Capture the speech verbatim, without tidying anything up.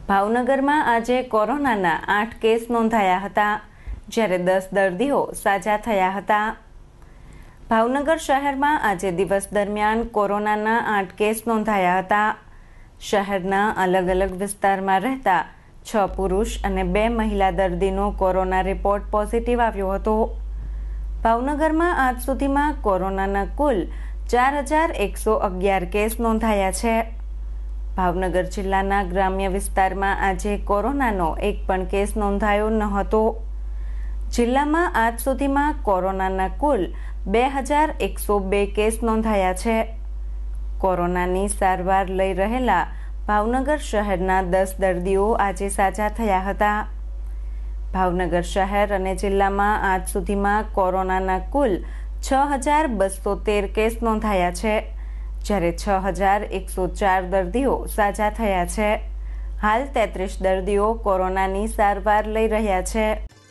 ભાવનગરમાં આજે કોરોનાના આઠ કેસ નોંધાયા હતા, જ્યારે દસ દર્દીઓ સાજા થયા હતા. ભાવનગર શહેરમાં આજે દિવસ દરમિયાન કોરોનાના આઠ કેસ નોંધાયા હતા. શહેરના અલગ અલગ વિસ્તારમાં રહેતા છ પુરુષ અને બે મહિલા દર્દીનો કોરોના રિપોર્ટ પોઝિટિવ આવ્યો હતો. ભાવનગરમાં આજ સુધીમાં કોરોનાના કુલ ચાર હજાર એકસો અગિયાર કેસ નોંધાયા છે. ભાવનગર જિલ્લાના ગ્રામ્ય વિસ્તારમાં આજે કોરોનાનો એક પણ કેસ નોંધાયો ન હતો. જિલ્લામાં આજ સુધીમાં કોરોનાના કુલ બે હજાર એકસો બે કેસ નોંધાયા છે. કોરોનાની સારવાર લઈ રહેલા ભાવનગર શહેરના દસ દર્દીઓ આજે સાજા થયા હતા. ભાવનગર શહેર અને જિલ્લામાં આજ સુધીમાં કોરોનાના કુલ છ હજાર બસો તેર કેસ નોંધાયા છે, જ્યારે છ હજાર એકસો ચાર દર્દીઓ સાજા થયા છે. હાલ તેત્રીસ દર્દીઓ કોરોનાની સારવાર લઈ રહ્યા છે.